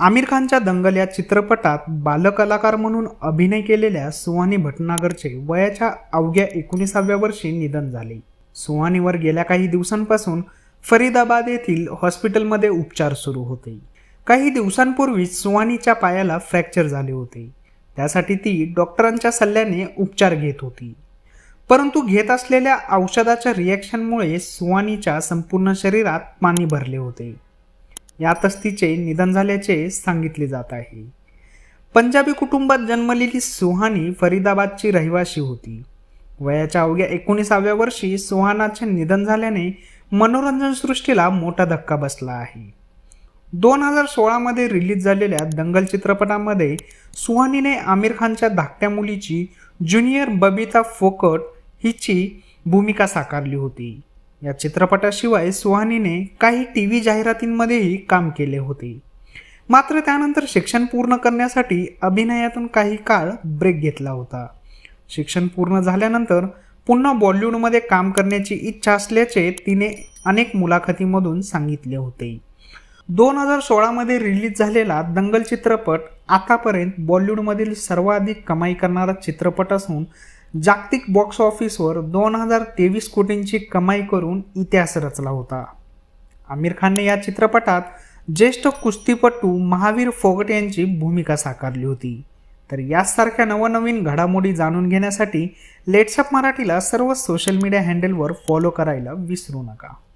आमिर खानच्या दंगल या चित्रपटात बालकलाकार म्हणून अभिनय केलेल्या सुहानी भटनागरचे वयाच्या अवघ्या 19व्या वर्षी निधन झाले। सुहानीवर गेल्या काही दिवसांपासून फरीदाबाद येथील हॉस्पिटलमध्ये उपचार सुरू होते। काही दिवसांपूर्वीच सुहानीच्या पायाला फ्रॅक्चर झाले होते। त्यासाठी ती डॉक्टरांच्या सल्ल्याने उपचार घेत होती, परंतु घेत असलेल्या औषधाच्या रिॲक्शनमुळे सुहानीच्या संपूर्ण शरीरात पाणी भरले होते। यातच तिचे निधन झाल्याचे सांगितले जात आहे। पंजाबी कुटुंबात जन्मलेली सुहानी फरीदाबादची रहिवासी होती। वयाच्या अवघ्या 19व्या वर्षी सुहानाचे निधन झाल्याने मनोरंजन सृष्टीला मोठा धक्का बसला आहे। 2016 मध्ये रिलीज झालेल्या दंगल चित्रपटामध्ये सुहानीने आमिर खानच्या धाकट्या मुलीची ज्युनियर बबिता फोकट हिची भूमिका साकारली होती। या चित्रपटाशिवाय सुहानीने काही टीव्ही जाहिरातींमध्येही काम केले होते। मात्र त्यानंतर शिक्षण पूर्ण करण्यासाठी अभिनयातून काही काळ ब्रेक घेतला होता। शिक्षण पूर्ण झाल्यानंतर पुन्हा बॉलिवूडमध्ये काम करण्याची इच्छा असल्याचे तिने अनेक मुलाखतीमधून सांगितले होते। 2016 मध्ये रिलीज झालेला दंगल चित्रपट आतापर्यंत बॉलिवूडमधील सर्वाधिक कमाई करणारा चित्रपट असून जागतिक बॉक्स ऑफिसवर 2023 कोटींची कमाई करून इतिहास रचला होता। आमिर खानने या चित्रपटात ज्येष्ठ कुस्तीपटू महावीर फोगट यांची भूमिका साकारली होती। तर यासारख्या नवनवीन घडामोडी जाणून घेण्यासाठी लेट्सअप मराठीला सर्व सोशल मीडिया हँडलवर फॉलो करायला विसरू नका।